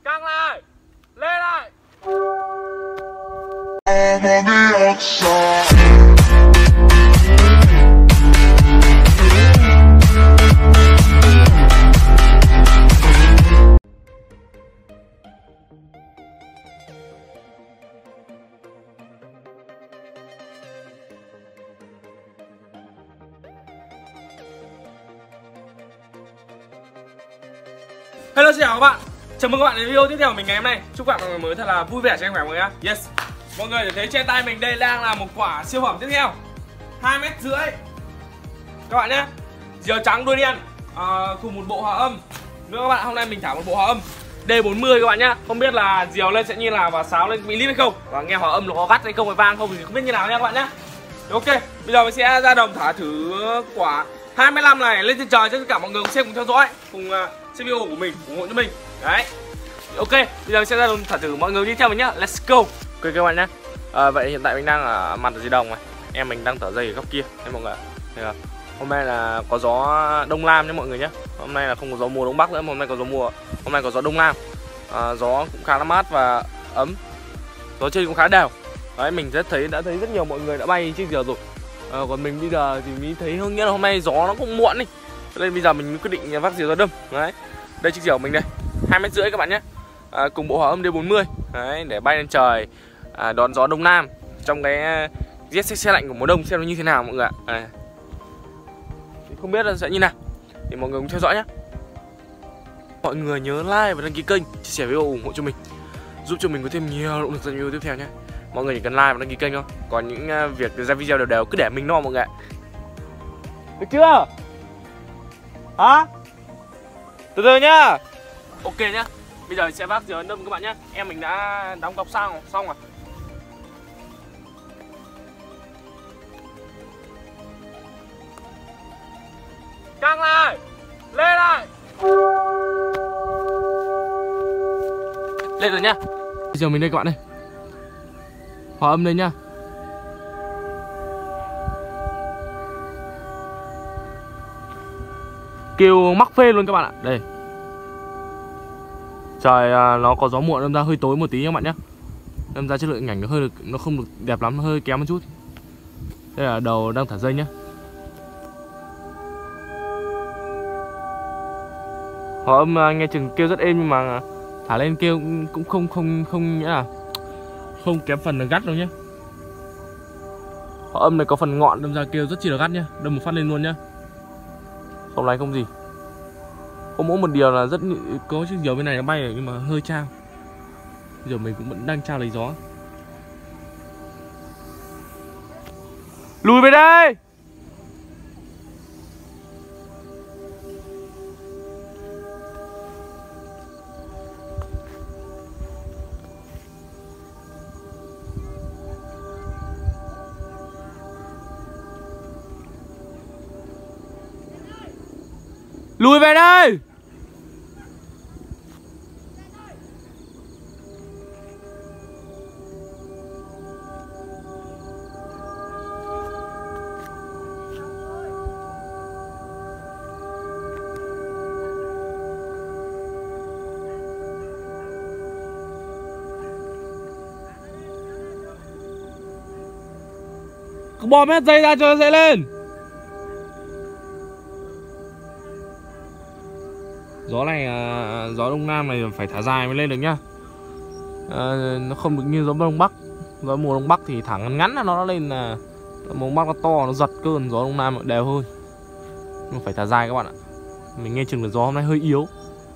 Căng lại. Lên lại. Hello, xin chào các bạn. Chào mừng các bạn đến video tiếp theo của mình ngày hôm nay. Chúc các bạn ngày mới thật là vui vẻ cho anh khỏe mọi người nhá. Yes. Mọi người thấy trên tay mình đây đang là một quả siêu phẩm tiếp theo 2,5 mét. Các bạn nhé. Diều trắng đuôi đen cùng một bộ hòa âm nữa các bạn. Hôm nay mình thả một bộ hòa âm D40 các bạn nhá. Không biết là diều lên sẽ như nào và sáo lên bị lít hay không, và nghe hòa âm nó có gắt hay không, hay vang không thì không biết như nào nha các bạn nhá. Ok, bây giờ mình sẽ ra đồng thả thử quả 25 này lên trên trời cho tất cả mọi người cùng xem, cùng theo dõi, cùng xem video của mình, ủng hộ cho mình. Đấy. Ok, bây giờ mình sẽ ra đồng thả thử, mọi người đi theo mình nhá. Let's go. Ok các bạn nhá. Vậy hiện tại mình đang ở mặt ở dưới đồng này. Em mình đang thở dây ở góc kia. Đấy mọi người. Thấy hôm nay là có gió đông nam nhé mọi người nhé. Hôm nay là không có gió mùa đông bắc nữa, mà hôm nay có gió mùa. Hôm nay có gió đông nam. Gió cũng khá là mát và ấm. Gió trên cũng khá đều. Đấy, mình đã thấy rất nhiều mọi người đã bay chiếc diều rồi. Còn mình bây giờ thì mình thấy hơn nghĩa là hôm nay gió nó cũng muộn đi, nên bây giờ mình mới quyết định vác diều ra đâm. Đấy, đây chiếc diều của mình đây, 2,5 mét các bạn nhé. Cùng bộ hòa âm D40 đấy, để bay lên trời đón gió đông nam trong cái rét xe lạnh của mùa đông, xem nó như thế nào mọi người ạ. Không biết là sẽ như nào thì mọi người cùng theo dõi nhé. Mọi người nhớ like và đăng ký kênh, chia sẻ video ủng hộ cho mình, giúp cho mình có thêm nhiều động lực ra video tiếp theo nhé. Mọi người chỉ cần like và đăng ký kênh thôi. Còn những việc ra video đều đều cứ để mình lo mọi người ạ. Được chưa? Hả? Từ từ nhá. Ok nhá. Bây giờ sẽ vác diều đâm các bạn nhé. Em mình đã đóng cọc xong rồi. Căng lại. Lên lại. Lên rồi nhá. Diều mình đây các bạn ơi. Hòa âm đây nhá. Kêu mắc phê luôn các bạn ạ. Đây. Trời nó có gió muộn, đâm ra hơi tối một tí các bạn nhé. Đâm ra chất lượng ảnh nó không được đẹp lắm, nó hơi kém một chút. Đây là đầu đang thả dây nhá. Hòa âm nghe chừng kêu rất êm, nhưng mà thả lên kêu cũng không nghĩa là không kém phần là gắt đâu nhé. Hòa âm này có phần ngọn, đâm ra kêu rất chi là gắt nhá. Đâm một phát lên luôn nhá. Không lái không gì. Có mỗi một điều là có chiếc diều bên này nó bay rồi, nhưng mà hơi trao. Giờ mình cũng vẫn đang trao lấy gió. Lùi về đây. Lùi về đây. Cứ bò mét dây ra cho nó dễ lên. Gió này, gió đông nam này phải thả dài mới lên được nhá. Nó không được như gió đông bắc. Gió mùa đông bắc thì thả ngắn ngắn là nó lên, là mùa đông bắc nó to, nó giật cơn. Gió đông nam đều hơn, nhưng phải thả dài các bạn ạ. Mình nghe chừng là gió hôm nay hơi yếu.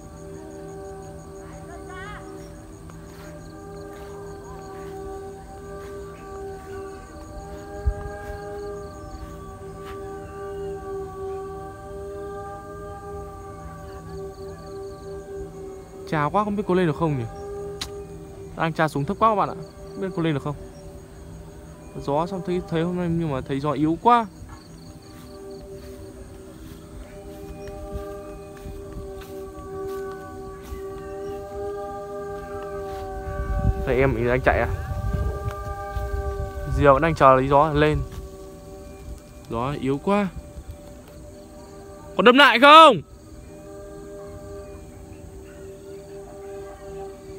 Chào quá, không biết có lên được không nhỉ. Đang tra xuống thấp quá các bạn ạ. Không biết có lên được không. Gió xong thấy hôm nay, nhưng mà thấy gió yếu quá. Đây em mình đang chạy à. Diều vẫn đang chờ lấy gió lên. Gió yếu quá. Có đâm lại không?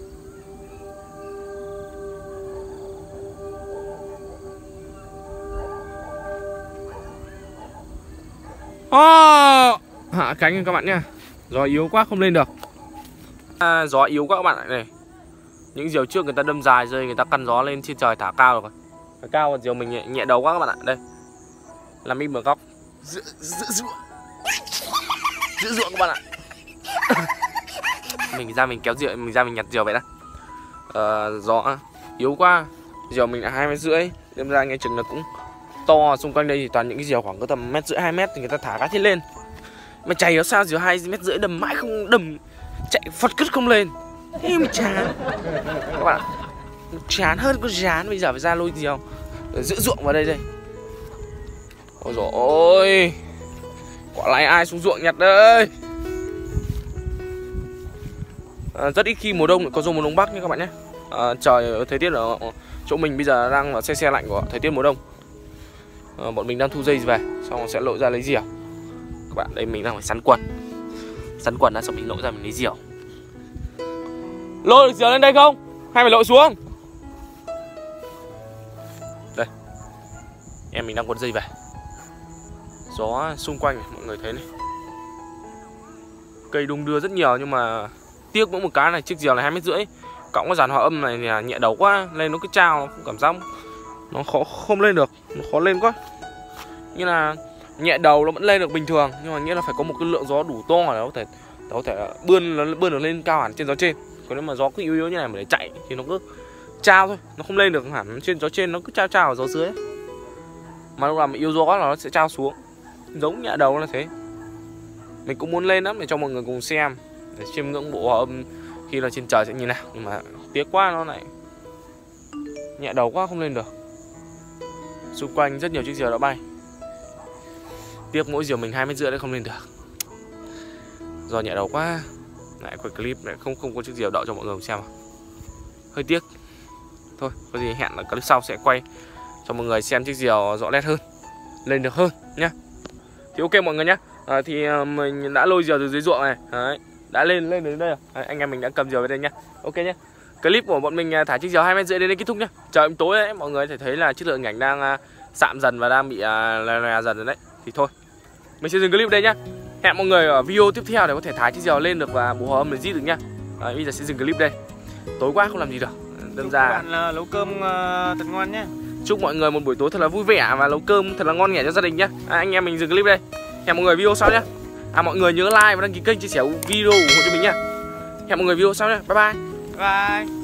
Hạ cánh các bạn nha. Gió yếu quá không lên được. Gió yếu quá các bạn ạ. Này, những diều trước người ta đâm dài rơi, người ta căn gió lên trên trời thả cao rồi. Thả cao còn diều mình nhẹ đầu quá các bạn ạ. Đây làm im ở góc giữa ruộng các bạn ạ. Mình ra mình kéo diều, mình ra mình nhặt diều vậy đó. Gió yếu quá, diều mình là 2,5 mét, đâm ra nghe chừng là cũng to. Xung quanh đây thì toàn những cái diều khoảng có tầm 1,5 mét 2 mét thì người ta thả cá thiết lên. Mà chày nó sao diều 2,5 mét đâm mãi không đâm, chạy phật cứt không lên. Thế mà chán các bạn ạ. Chán hơn con chán. Bây giờ phải ra lôi diều giữ ruộng vào đây. Ôi dồi ôi, quả này ai xuống ruộng nhặt đây. Rất ít khi mùa đông có rông mùa đông bắc nha các bạn nhé. Trời thời tiết ở chỗ mình bây giờ đang vào xe lạnh của thời tiết mùa đông. Bọn mình đang thu dây về, xong sẽ lội ra lấy diều. Các bạn đây mình đang phải sắn quần đã, xong mình lội ra mình lấy diều. Lôi được diều lên đây không? Hay phải lội xuống? Đây, em mình đang quấn dây về. Gió xung quanh này, mọi người thấy này, cây đung đưa rất nhiều, nhưng mà tiếc mỗi một cái này, chiếc diều này 2,5 mét, cộng cái dàn hòa âm này thì nhẹ đầu quá, lên nó cứ trao, cảm giác nó khó không lên được, nó khó lên quá. Như là nhẹ đầu nó vẫn lên được bình thường, nhưng mà nghĩa là phải có một cái lượng gió đủ to để có thể bươn nó lên cao hẳn trên gió trên. Còn nếu mà gió cứ yếu như này mà để chạy thì nó cứ trao thôi, nó không lên được hẳn trên gió trên, nó cứ trao ở gió dưới ấy. Mà lúc nào mà yếu gió là nó sẽ trao xuống, giống nhẹ đầu là thế. Mình cũng muốn lên lắm để cho mọi người cùng xem, để chiêm ngưỡng bộ hòa âm khi là trên trời sẽ như nào. Nhưng mà tiếc quá, nó lại nhẹ đầu quá không lên được. Xung quanh rất nhiều chiếc diều đã bay, tiếc mỗi diều mình 2,5 mét đấy không lên được. Do nhẹ đầu quá, lại quay clip lại không có chiếc diều đậu cho mọi người cùng xem. Hơi tiếc. Thôi, có gì hẹn là clip sau sẽ quay cho mọi người xem chiếc diều rõ nét hơn, lên được hơn nhá. Thì ok mọi người nhá. Thì mình đã lôi diều từ dưới ruộng này. Đấy, đã lên đến đây rồi. Đấy, anh em mình đã cầm diều về đây nhá. Ok nhá. Clip của bọn mình thả chiếc diều 2,5 mét đến đây kết thúc nhá. Trời tối đấy, mọi người thấy là chất lượng ảnh đang sạm dần và đang bị lè dần rồi đấy. Thì thôi, mình sẽ dừng clip đây nhá. Hẹn mọi người ở video tiếp theo để có thể thả chiếc diều lên được và bộ hòa âm để giết được nhá. Bây giờ sẽ dừng clip đây. Tối quá không làm gì được. Đâm ra các bạn nấu cơm thật ngon nhé. Chúc mọi người một buổi tối thật là vui vẻ và nấu cơm thật là ngon nghẻ cho gia đình nhá. Anh em mình dừng clip đây. Hẹn mọi người video sau nhá. Mọi người nhớ like và đăng ký kênh, chia sẻ video ủng hộ cho mình nhá. Hẹn mọi người video sau nhá. Bye bye. Bye.